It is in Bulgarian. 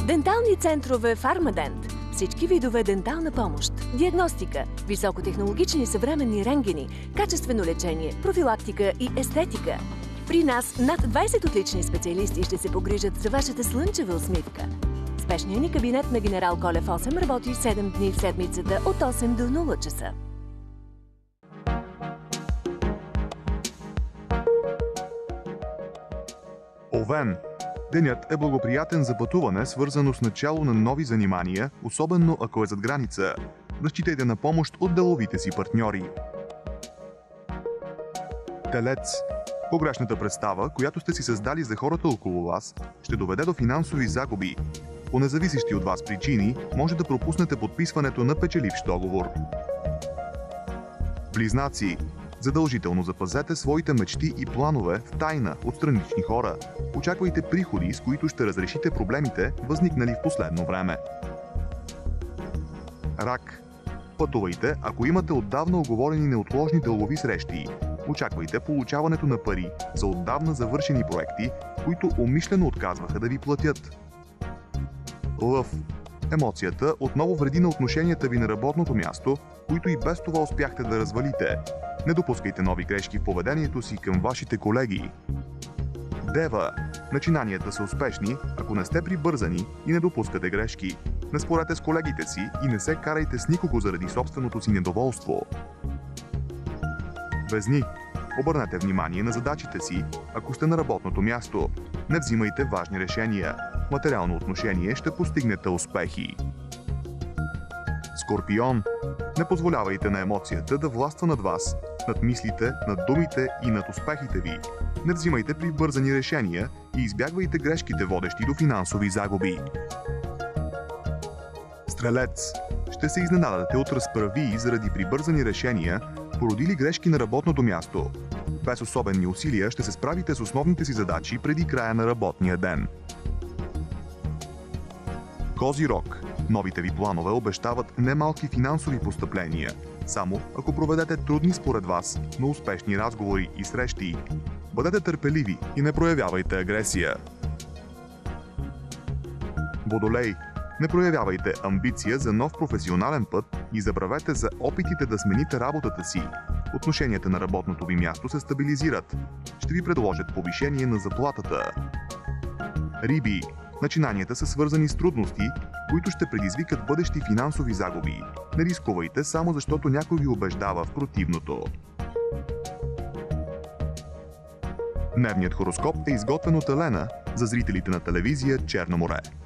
Дентални центрове Фармадент. Всички видове дентална помощ, диагностика, високотехнологични съвременни рентгени, качествено лечение, профилактика и естетика. При нас над 20 отлични специалисти ще се погрижат за вашата слънчева усмивка. Спешният ни кабинет на генерал Колев 8 работи 7 дни в седмицата от 8 до 0 часа. Овен. Денят е благоприятен за пътуване, свързано с начало на нови занимания, особено ако е зад граница. Разчитайте на помощ от деловите си партньори. Телец. Погрешната представа, която сте си създали за хората около вас, ще доведе до финансови загуби. По независещи от вас причини, може да пропуснете подписването на печеливш договор. Близнаци. Задължително запазете своите мечти и планове в тайна от странични хора. Очаквайте приходи, с които ще разрешите проблемите, възникнали в последно време. Рак. Пътувайте, ако имате отдавна уговорени неотложни делови срещи. Очаквайте получаването на пари за отдавна завършени проекти, които умишлено отказваха да ви платят. Лъв. Емоцията отново вреди на отношенията ви на работното място, които и без това успяхте да развалите. Не допускайте нови грешки в поведението си към вашите колеги. Дева. Начинанията са успешни, ако не сте прибързани и не допускате грешки. Не спорете с колегите си и не се карайте с никого заради собственото си недоволство. Везни. Обърнете внимание на задачите си, ако сте на работното място. Не взимайте важни решения. В материално отношение ще постигнете успехи. Скорпион. Не позволявайте на емоцията да властва над вас, над мислите, над думите и над успехите ви. Не взимайте прибързани решения и избягвайте грешките, водещи до финансови загуби. Стрелец. Ще се изненадате от разправии заради прибързани решения, породили грешки на работното място. Без особени усилия ще се справите с основните си задачи преди края на работния ден. Козирог. Новите ви планове обещават немалки финансови постъпления, само ако проведете трудни според вас, но успешни разговори и срещи. Бъдете търпеливи и не проявявайте агресия. Водолей. Не проявявайте амбиция за нов професионален път и забравете за опитите да смените работата си. Отношенията на работното ви място се стабилизират. Ще ви предложат повишение на заплатата. Риби. Начинанията са свързани с трудности, които ще предизвикат бъдещи финансови загуби. Не рискувайте само защото някой ви убеждава в противното. Дневният хороскоп е изготвен от Елена за зрителите на телевизия Черно море.